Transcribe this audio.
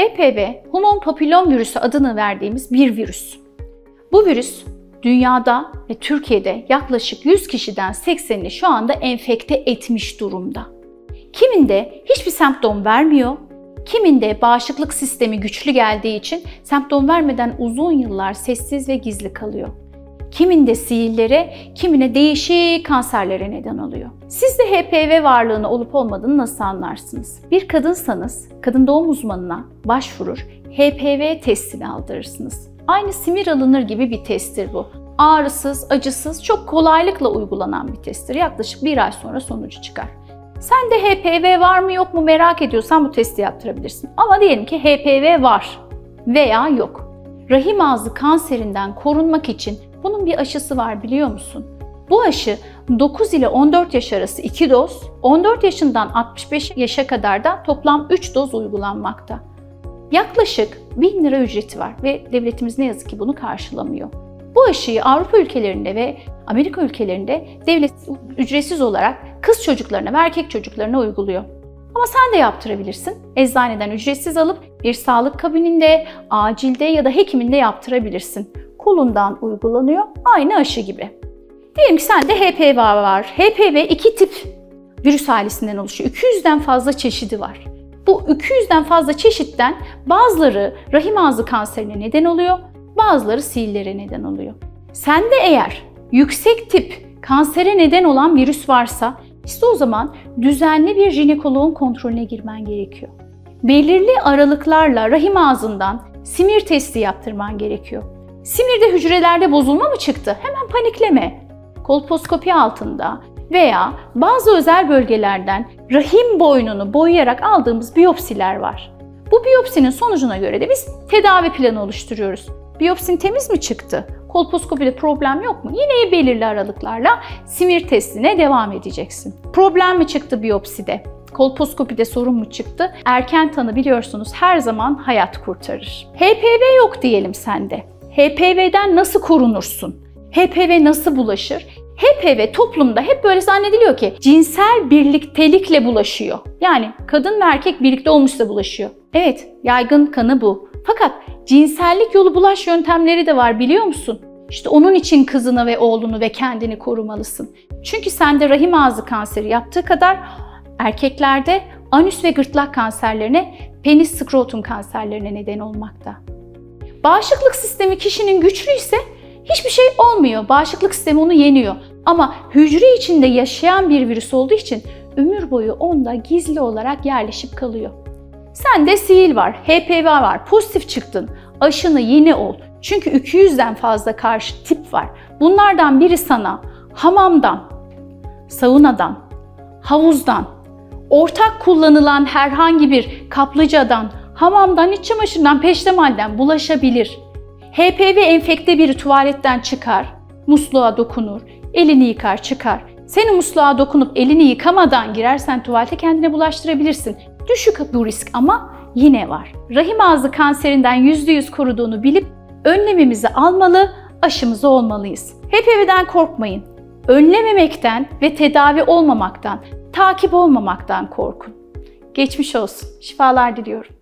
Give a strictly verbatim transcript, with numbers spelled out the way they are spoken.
H P V, human papillom virüsü adını verdiğimiz bir virüs. Bu virüs dünyada ve Türkiye'de yaklaşık yüz kişiden seksenini şu anda enfekte etmiş durumda. Kiminde hiçbir semptom vermiyor, kiminde bağışıklık sistemi güçlü geldiği için semptom vermeden uzun yıllar sessiz ve gizli kalıyor. Kiminde sihirlere, kimine değişik kanserlere neden oluyor. Siz de H P V varlığını olup olmadığını nasıl anlarsınız? Bir kadınsanız kadın doğum uzmanına başvurur, H P V testini aldırırsınız. Aynı simir alınır gibi bir testtir bu. Ağrısız, acısız, çok kolaylıkla uygulanan bir testtir. Yaklaşık bir ay sonra sonucu çıkar. Sen de H P V var mı yok mu merak ediyorsan bu testi yaptırabilirsin. Ama diyelim ki H P V var veya yok. Rahim ağzı kanserinden korunmak için bunun bir aşısı var, biliyor musun? Bu aşı dokuz ile on dört yaş arası iki doz, on dört yaşından altmış beş yaşa kadar da toplam üç doz uygulanmakta. Yaklaşık bin lira ücreti var ve devletimiz ne yazık ki bunu karşılamıyor. Bu aşıyı Avrupa ülkelerinde ve Amerika ülkelerinde devlet ücretsiz olarak kız çocuklarına ve erkek çocuklarına uyguluyor. Ama sen de yaptırabilirsin. Eczaneden ücretsiz alıp bir sağlık kabininde, acilde ya da hekiminde yaptırabilirsin. Kolundan uygulanıyor, aynı aşı gibi. Diyelim ki sende H P V var. H P V iki tip virüs ailesinden oluşuyor. iki yüzden fazla çeşidi var. Bu iki yüzden fazla çeşitten bazıları rahim ağzı kanserine neden oluyor, bazıları sihirlere neden oluyor. Sende eğer yüksek tip kansere neden olan virüs varsa işte o zaman düzenli bir jinekoloğun kontrolüne girmen gerekiyor. Belirli aralıklarla rahim ağzından simir testi yaptırman gerekiyor. Simirde hücrelerde bozulma mı çıktı? Hemen panikleme. Kolposkopi altında veya bazı özel bölgelerden rahim boynunu boyayarak aldığımız biyopsiler var. Bu biyopsinin sonucuna göre de biz tedavi planı oluşturuyoruz. Biyopsin temiz mi çıktı? Kolposkopide problem yok mu? Yine belirli aralıklarla simir testine devam edeceksin. Problem mi çıktı biyopside? Kolposkopide sorun mu çıktı? Erken tanı biliyorsunuz her zaman hayat kurtarır. H P V yok diyelim sende. H P V'den nasıl korunursun? H P V nasıl bulaşır? H P V toplumda hep böyle zannediliyor ki cinsel birliktelikle bulaşıyor. Yani kadın ve erkek birlikte olmuşsa bulaşıyor. Evet, yaygın kanı bu. Fakat cinsellik yolu bulaş yöntemleri de var, biliyor musun? İşte onun için kızını ve oğlunu ve kendini korumalısın. Çünkü sende rahim ağzı kanseri yaptığı kadar erkeklerde anüs ve gırtlak kanserlerine, penis skrotum kanserlerine neden olmakta. Bağışıklık sistemi kişinin güçlüyse hiçbir şey olmuyor. Bağışıklık sistemi onu yeniyor. Ama hücre içinde yaşayan bir virüs olduğu için ömür boyu onda gizli olarak yerleşip kalıyor. Sende sihir var, H P V var, pozitif çıktın. Aşını yeni ol. Çünkü iki yüzden fazla karşı tip var. Bunlardan biri sana hamamdan, saunadan, havuzdan, ortak kullanılan herhangi bir kaplıcadan, hamamdan, iç çamaşırından, peştemalden bulaşabilir. H P V enfekte biri tuvaletten çıkar, musluğa dokunur, elini yıkar çıkar. Seni musluğa dokunup elini yıkamadan girersen tuvalete kendine bulaştırabilirsin. Düşük bu risk ama yine var. Rahim ağzı kanserinden yüzde yüz koruduğunu bilip önlemimizi almalı, aşımızı olmalıyız. H P V'den korkmayın. Önlememekten ve tedavi olmamaktan, takip olmamaktan korkun. Geçmiş olsun. Şifalar diliyorum.